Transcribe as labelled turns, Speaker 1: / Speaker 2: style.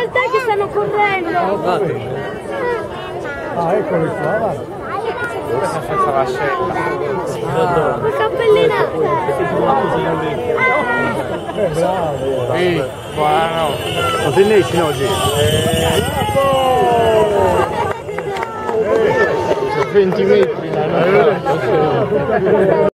Speaker 1: Dai che stanno correndo!
Speaker 2: Ah, eccoli qua, va.
Speaker 3: Ora si è fatta la scelta.
Speaker 1: La cappellina!
Speaker 2: Bravo!
Speaker 3: Ehi, buono!
Speaker 2: Ma te ne esci oggi?
Speaker 3: 20 metri.